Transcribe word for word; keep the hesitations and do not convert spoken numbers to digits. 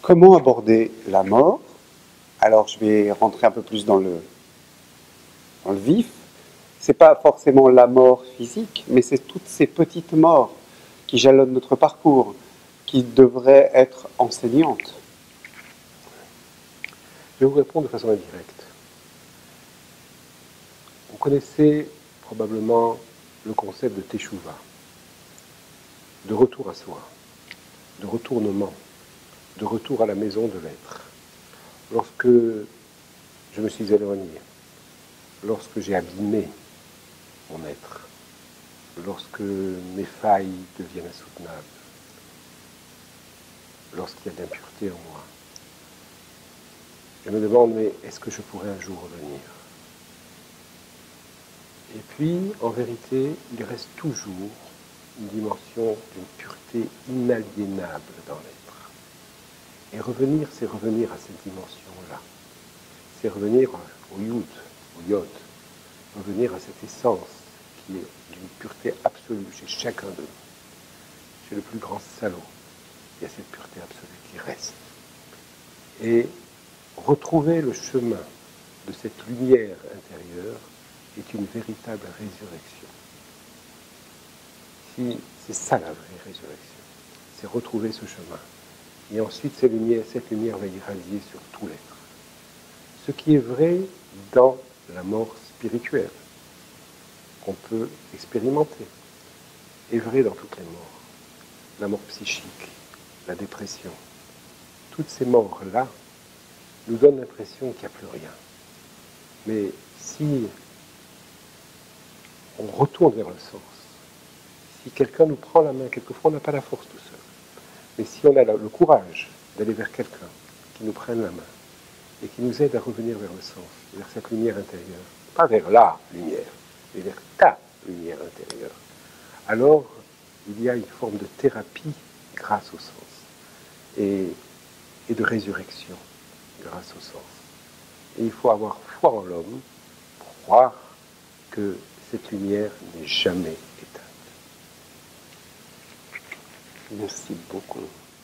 Comment aborder la mort? Alors je vais rentrer un peu plus dans le, dans le vif. C'est pas forcément la mort physique, mais c'est toutes ces petites morts qui jalonnent notre parcours, qui devraient être enseignantes. Je vais vous répondre de façon indirecte. Vous connaissez probablement le concept de teshuva, de retour à soi, de retournement, de retour à la maison de l'être. Lorsque je me suis éloigné, lorsque j'ai abîmé mon être, lorsque mes failles deviennent insoutenables, lorsqu'il y a de l'impureté en moi, je me demande, mais est-ce que je pourrais un jour revenir? Et puis, en vérité, il reste toujours une dimension d'une pureté inaliénable dans l'être. Et revenir, c'est revenir à cette dimension-là. C'est revenir au yud, au yod, revenir à cette essence qui est d'une pureté absolue chez chacun d'eux. Chez le plus grand salaud, il y a cette pureté absolue qui reste. Et retrouver le chemin de cette lumière intérieure est une véritable résurrection. Si, c'est ça la vraie résurrection, c'est retrouver ce chemin. Et ensuite, cette lumière, cette lumière va irradier sur tout l'être. Ce qui est vrai dans la mort spirituelle, qu'on peut expérimenter, est vrai dans toutes les morts. La mort psychique, la dépression, toutes ces morts-là nous donnent l'impression qu'il n'y a plus rien. Mais si on retourne vers le sens, si quelqu'un nous prend la main, quelquefois on n'a pas la force tout seul, mais si on a le courage d'aller vers quelqu'un qui nous prenne la main et qui nous aide à revenir vers le sens, vers cette lumière intérieure, pas vers la lumière, mais vers ta lumière intérieure, alors il y a une forme de thérapie grâce au sens et, et de résurrection grâce au sens. Et il faut avoir foi en l'homme pour croire que cette lumière n'est jamais éteinte. Merci beaucoup.